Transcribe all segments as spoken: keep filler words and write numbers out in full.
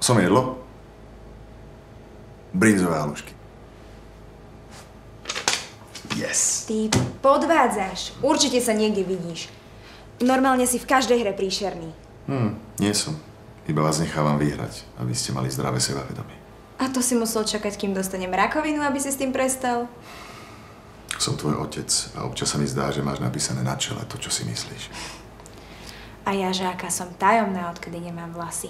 Som jedlo? Brinzové halušky. Yes. Ty podvádzaš. Určite sa niekde vidíš. Normálne si v každej hre príšerný. Hm, nie som. Iba vás nechávam vyhrať, aby ste mali zdravé sebavedomie. A to si musel čakať, kým dostanem rakovinu, aby si s tým prestal? Som tvoj otec a občas sa mi zdá, že máš napísané na čele to, čo si myslíš. A ja, že aká som tajomná, odkedy nemám vlasy.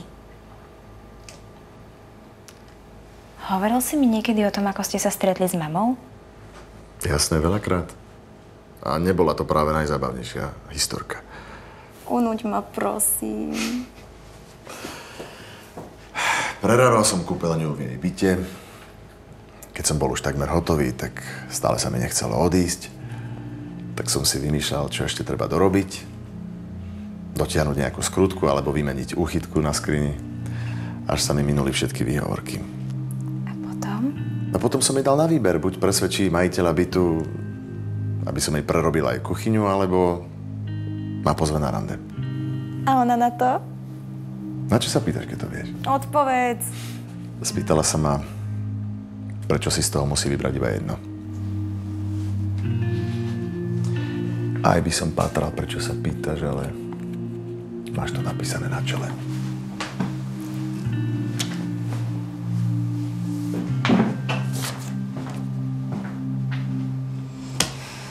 Hovoril si mi niekedy o tom, ako ste sa stretli s mamou? Jasné, veľakrát. A nebola to práve najzábavnejšia historka. Unuď ma, prosím. Prerával som kúpeľňu v jej byte. Keď som bol už takmer hotový, tak stále sa mi nechcelo odísť. Tak som si vymýšľal, čo ešte treba dorobiť. Dotiahnuť nejakú skrutku alebo vymeniť úchytku na skrini. Až sa mi minuli všetky výhovorky. A potom? A potom som jej dal na výber. Buď presvedčí majiteľa bytu, aby som jej prerobil aj kuchyňu, alebo ma pozve na rande. A ona na to? Na čo sa pýtaš, keď to vieš? Odpovedz. Spýtala sa ma, prečo si z toho musí vybrať iba jedno. Aj by som pátral, prečo sa pýtaš, ale máš to napísané na čele.